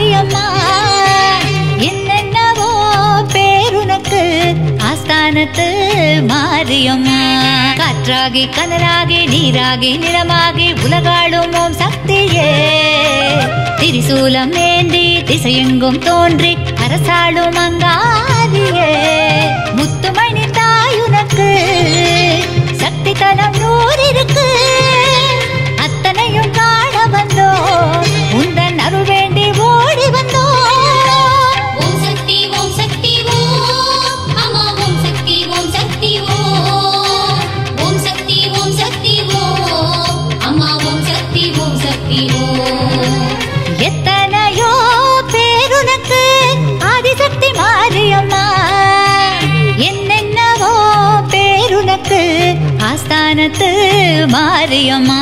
மாரியம்மா என்னென்னவோ பேருனக்கு ஆஸ்தானத்து மாரியம்மா காற்றாகி கனலாகி நீராகி நிலமாகி உலகாளும் ஓம் சக்தியே திரிசூலம் ஏந்தி திசையெங்கும் தோன்றி அரசாளும் அங்காரியே முத்துமணி தாயுனக்கு சக்தி தலம் 100 இருக்கு அத்தனையும் காண வந்தோ உந்தன் அருள் வேண்டி ஓடி வந்தோ ஓம் சக்தி ஓம் சக்தி ஓம் அம்மா ஓம் சக்தி ஓம் சக்தி ஓம் ஓம் சக்தி ஓம் சக்தி ஓம் அம்மா ஓம் சக்தி ஓம் எத்தனையோ பேருனக்கு ஆதிசக்தி மாரியம்மா என்னென்னவோ பேருனக்கு ஆஸ்தானத்து மாரியம்மா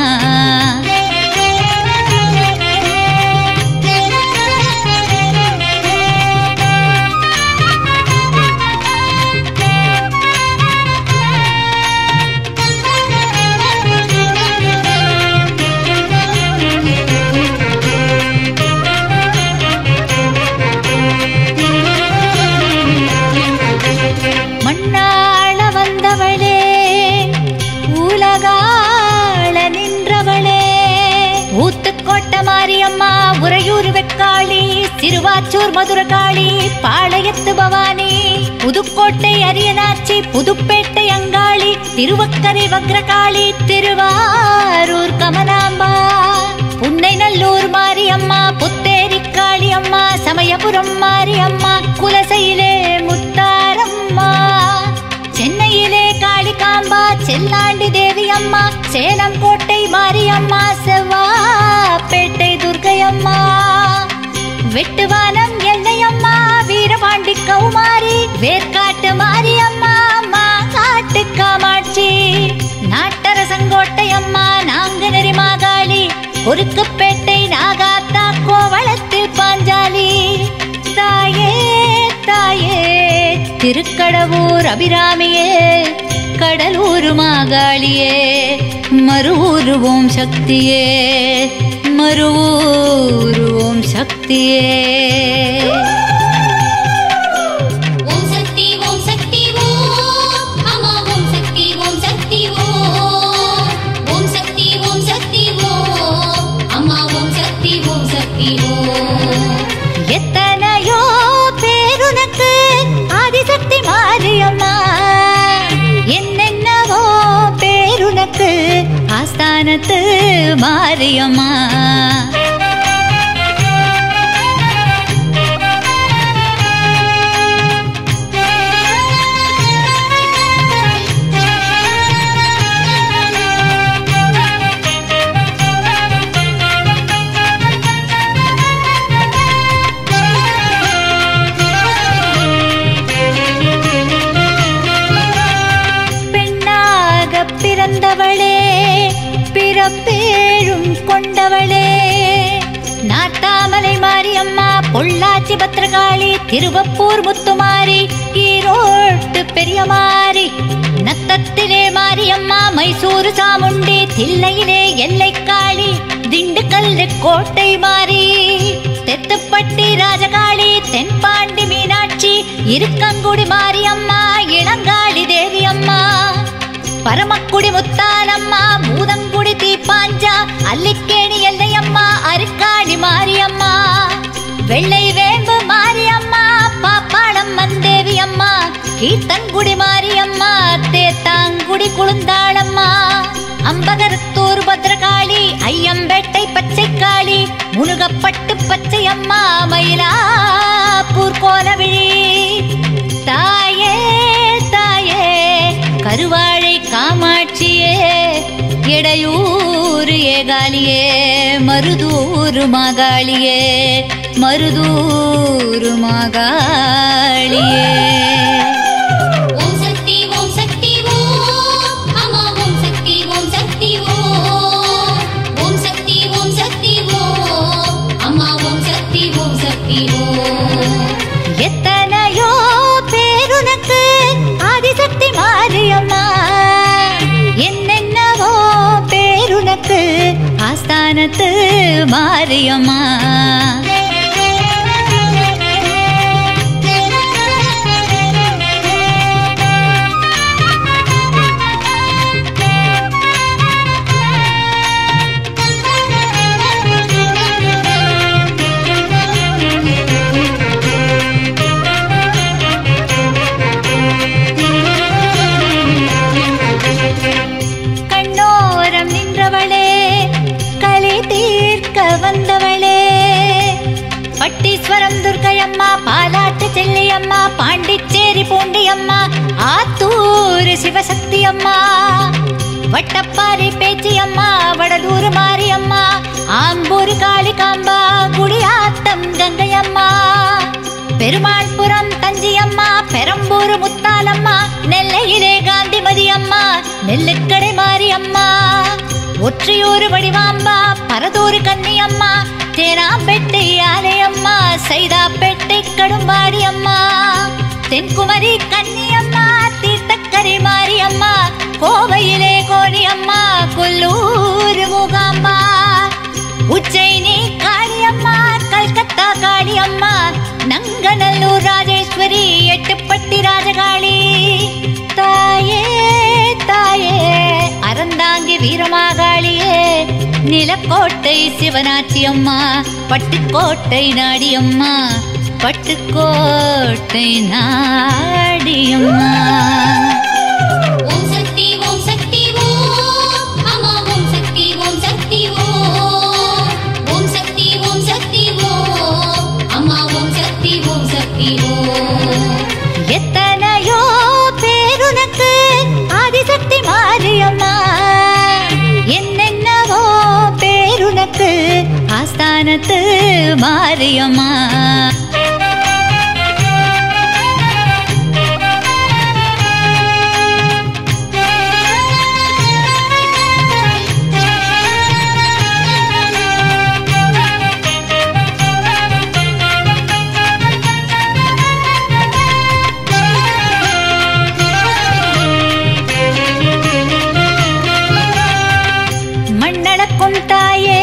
மண்ணாள வந்தவளே உலகாள நின்றவளே ஊத்துக்கோட்டை மாரியம்மா உறையூர் வெக்காளி சிறுவாச்சூர் மதுரகாளி பாளையத்து பவானி புதுக்கோட்டை அரியனாச்சி புதுப்பேட்டை அங்காளி திருவக்கரை வக்ரகாளி திருவாரூர் கமலாம்பா புன்னைநல்லூர் மாரியம்மா புத்தேரி காளியம்மா சமயபுரம் மாரியம்மா குலசையிலே முத்தாரம்மா சென்னையிலே காளிகாம்பா செல்லாண்டி தேவியம்மா சேலம் கோட்டை மாரியம்மா செவ்வாப்பேட்டை துர்க்கையம்மா வெட்டுவானம் எல்லையம்மா வீரபாண்டி கௌமாரி வேர்க்காட்டு மாரியம்மா மாங்காட்டு காமாட்சி நாட்டரசங்கோட்டையம்மா நாங்குநெறி மாகாளி குறுக்குப்பேட்டை நாகாத்தா கோவளத்தில் பாஞ்சாலி தாயே தாயே திருக்கடவூர் அபிராமியே கடலூர் மாகாளியே மருவூர் ஓம் சக்தியே மருவூர் ஓம் சக்தியே ஓம் சக்தி ஓம் சக்தி ஓம் அம்மா ஓம் சக்தி ஓம் சக்தி ஓம் ஓம் சக்தி ஓம் சக்தி ஓம் அம்மா ஓம் சக்தி ஓம் எத்தனையோ பேருனக்கு ஆதிசக்தி மாரியம்மா என்னென்னவோ பேருனக்கு ஆஸ்தானத்து மாரியம்மா பிறந்தவளே பிறப்பேரும் கொண்டவளே நாட்டாமலை மாரியம்மா பொள்ளாச்சி பத்ரகாளி திருவப்பூர் முத்துமாரி ஈரோட்டு பெரியமாரி நத்தத்திலே மாரியம்மா மைசூரு சாமுண்டி தில்லையிலே எல்லைக்காளி திண்டுக்கல் கோட்டை மாரி தெத்துப்பட்டி ராஜகாளி தென்பாண்டி மீனாட்சி இருக்கங்குடி மாரியம்மா இளங்காளி தேவியம்மா பரமக்குடி முத்தானம்மா மூதங்குடி தீப்பாஞ்சா அல்லிக்கேணி எல்லையம்மா அருக்காடி மாரியம்மா வெள்ளை வேம்பு மாரியம்மா பாப்பாளம் மந்தேவியம்மா கீர்த்தங்குடி மாரியம்மா தேத்தாங்குடி குளுந்தாளம்மா அம்பகரத்தூர் பத்ரகாளி ஐயம்பேட்டை பச்சைக்காளி முனுகப்பட்டு பச்சையம்மா மயிலாப்பூர் கோலவிழி தாயே தாயே கருவாழை காமாட்சியே இடையூர் ஏகாலியே மருதூர் மாகாளியே மருதூர் மாகாளியே ஓம் சக்தி ஓம் சக்தி ஓம் அம்மா ஓம் சக்தி ஓம் சக்தி ஓம் ஓம் சக்தி ஓம் சக்தி ஓம் அம்மா ஓம் சக்தி ஓம் எத்தனையோ பேருனக்கு ஆதிசக்தி மாரியம்மா என்னென்னவோ பேருனக்கு ஆஸ்தானத்து மாரியம்மா ராமேஸ்வரம் துர்க்கையம்மா, பாலாட்டு செல்லியம்மா, பாண்டிச்சேரி பூண்டியம்மா, ஆத்தூர் சிவசக்தி அம்மா, வட்டப்பாறை பேச்சியம்மா, வடலூர் மாரியம்மா, ஆம்பூர் காளிகாம்பா, குடியாத்தம் கங்கையம்மா, பெருமாள்புரம் தஞ்சியம்மா, பெரம்பூர் முத்தாலம்மா, நெல்லையிலே காந்திமதி அம்மா, நெல்லுக்கடை மாரியம்மா, ஒற்றியூர் வடிவாம்பா, பரதூர் கன்னியம்மா, தேனாம்பேட்டை ஆலையம்மா, சைதாப்பேட்டை கடும்பாடி அம்மா, தென்குமரி கன்னியம்மா, தீர்த்தக்கரை மாரியம்மா, கோவையிலே கோணியம்மா, கொல்லூர் மூகாம்பா, உச்சைனி காளியம்மா, கல்கத்தா காளியம்மா, நங்கநல்லூர் ராஜேஸ்வரி, எட்டுப்பட்டி ராஜகாளி, தாயே தாயே அறந்தாங்கி வீரமாகாளியே, நிலக்கோட்டை சிவனாட்சி அம்மா, பட்டுக்கோட்டை நாடியம்மா, பட்டுக்கோட்டை நாடியம்மா. ஓம் சக்தி ஓம் சக்தி ஓம் அம்மா, ஓம் சக்தி ஓம் சக்தி ஓம், ஓம் சக்தி ஓம் சக்தி ஓம் அம்மா, ஓம் சக்தி ஓம் சக்தி ஓம். எத்தனையோ பேருனக்கு ஆதிசக்தி மாரியம்மா, என்னென்னவோ பேருனக்கு ஆஸ்தானத்து மாரியம்மா. மண்ணளக்கும் தாயே,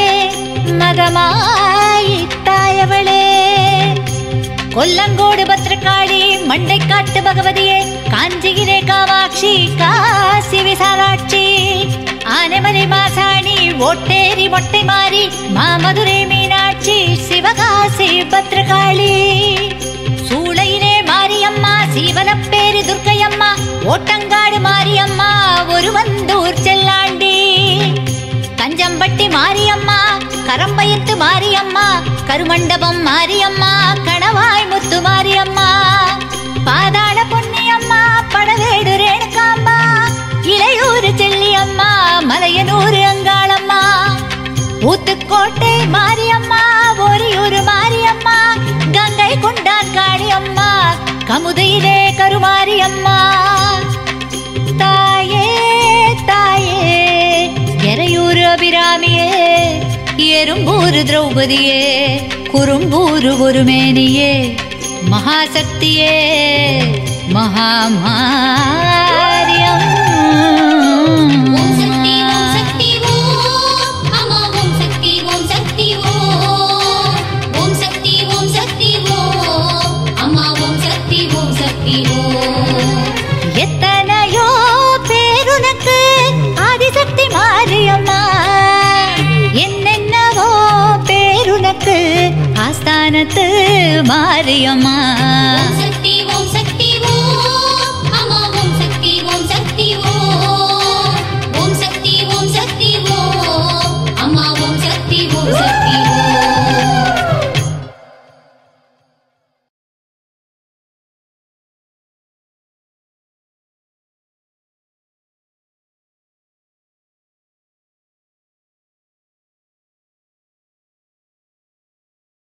மகமாயித்தாயவளே, கொல்லங்கோடு பத்ரகாளி, மண்டைக்காட்டு பகவதியே, காஞ்சிகிரே காமாட்சி, காசி விசாலாட்சி, ஆனைமலை மாசாணி, ஓட்டேரி மொட்டை மாறி, மாமதுரை மீனாட்சி, சிவகாசி பத்ரகாளி, சூளையிலே மாரியம்மா, சீவலப்பேரி துர்க்கையம்மா, ஓட்டங்காடு மாரியம்மா, ஒருவந்தூர் செல்லாண்டி, கஞ்சம்பட்டி மாரியம்மா, கரம்பயத்து மாரியம்மா, கருமண்டபம் மாரியம்மா, கணவாய் முத்து மாரியம்மா, பாதாள பொன்னியம்மா, படவேடு ரேணுகாம்பா, இளையூர் செல்லியம்மா, மலையனூர் அங்காளம்மா, ஊத்துக்கோட்டை மாரியம்மா, ஒரியூர் மாரியம்மா, கங்கை கொண்டான் காளியம்மா, கமுதையிலே கருமாரியம்மா. தாயே தாயே எறையூர் அபிராமியே, எறும்பூர் திரௌபதியே, குறும்பூர் ஒருமேனியே, மகாசக்தியே, மகாமாரியம். ஓம் சக்தி ஓம் சக்தி ஓம் அம்மா, ஓம் சக்தி ஓம் சக்தி ஓம், ஓம் சக்தி ஓம் சக்தி ஓம் அம்மா, ஓம் சக்தி ஓம் சக்தி ஓம். எத்தனையோ பேருனக்கு ஆதிசக்தி மாரியம்மா, என்னென்னவோ பேருனக்கு ஆஸ்தானத்து மாரியம்மா. ஓம்